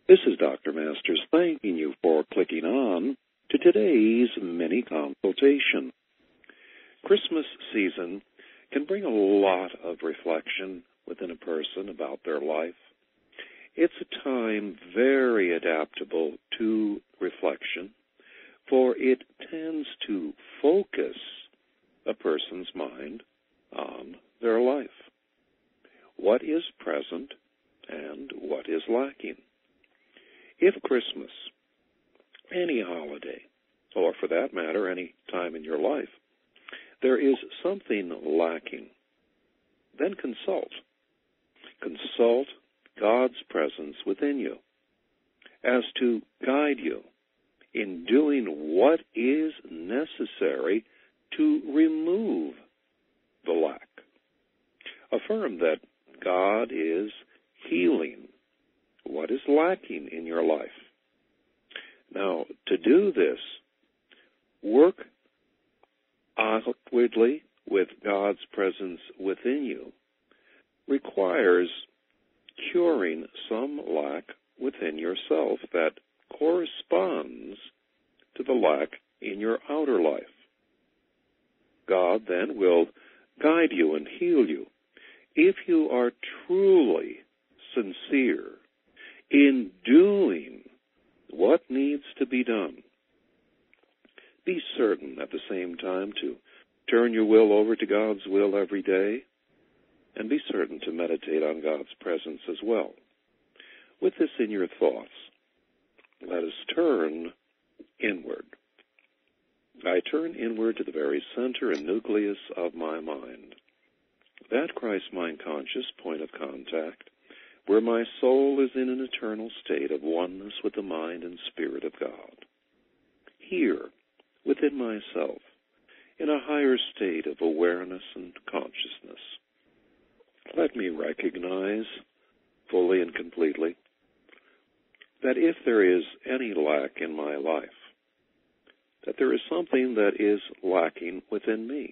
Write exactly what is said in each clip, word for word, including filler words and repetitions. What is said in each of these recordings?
This is Doctor Masters thanking you for clicking on to today's mini consultation. Christmas season can bring a lot of reflection within a person about their life. It's a time very adaptable to reflection, for it tends to focus a person's mind on their life. What is present and what is lacking? If Christmas, any holiday, or for that matter, any time in your life, there is something lacking, then consult. Consult God's presence within you as to guide you in doing what is necessary to remove the lack. Affirm that God is healing what is lacking in your life. Now, to do this, work outwardly with God's presence within you requires curing some lack within yourself that corresponds to the lack in your outer life. God then will guide you and heal you if you are truly sincere in doing what needs to be done. Be certain at the same time to turn your will over to God's will every day, and be certain to meditate on God's presence as well. With this in your thoughts, let us turn inward. I turn inward to the very center and nucleus of my mind, that Christ mind conscious point of contact, where my soul is in an eternal state of oneness with the mind and spirit of God. Here, within myself, in a higher state of awareness and consciousness, let me recognize fully and completely that if there is any lack in my life, that there is something that is lacking within me.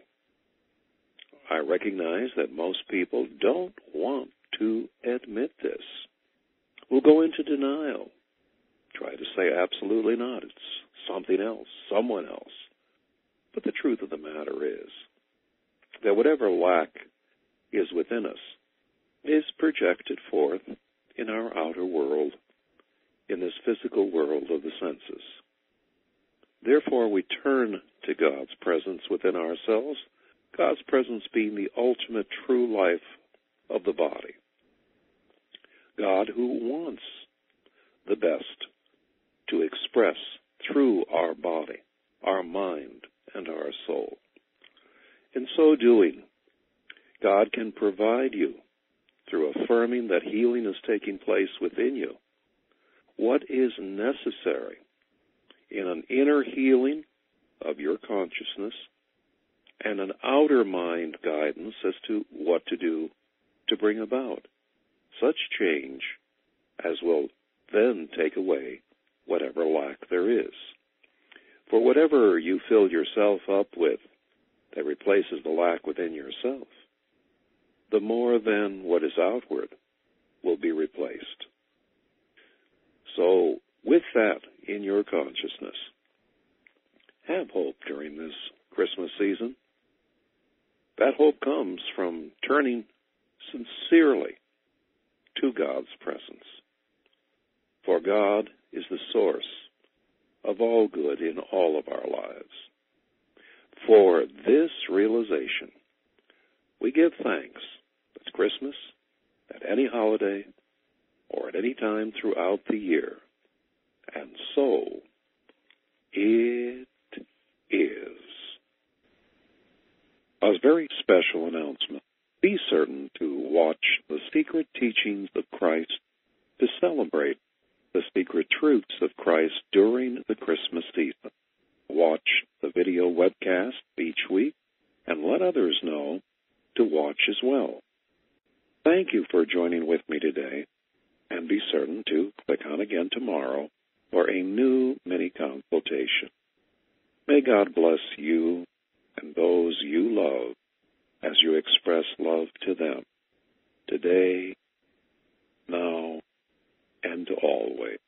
I recognize that most people don't want to admit this. We'll go into denial. Try to say absolutely not. It's something else, someone else. But the truth of the matter is that whatever lack is within us is projected forth in our outer world, in this physical world of the senses. Therefore, we turn to God's presence within ourselves, God's presence being the ultimate true life of the body. God who wants the best to express through our body, our mind, and our soul. In so doing, God can provide you, through affirming that healing is taking place within you, what is necessary in an inner healing of your consciousness and an outer mind guidance as to what to do to bring about such change as will then take away whatever lack there is. For whatever you fill yourself up with that replaces the lack within yourself, the more than what is outward will be replaced. So, with that in your consciousness, have hope during this Christmas season. That hope comes from turning sincerely to God's presence. For God is the source of all good in all of our lives. For this realization, we give thanks at Christmas, at any holiday, or at any time throughout the year. And so it is. A very special announcement. Be certain to watch the Secret Teachings of Christ to celebrate the secret truths of Christ during the Christmas season. Watch the video webcast each week and let others know to watch as well. Thank you for joining with me today, and be certain to click on again tomorrow for a new mini consultation. May God bless you and those you love as you express love to them today, now, and always.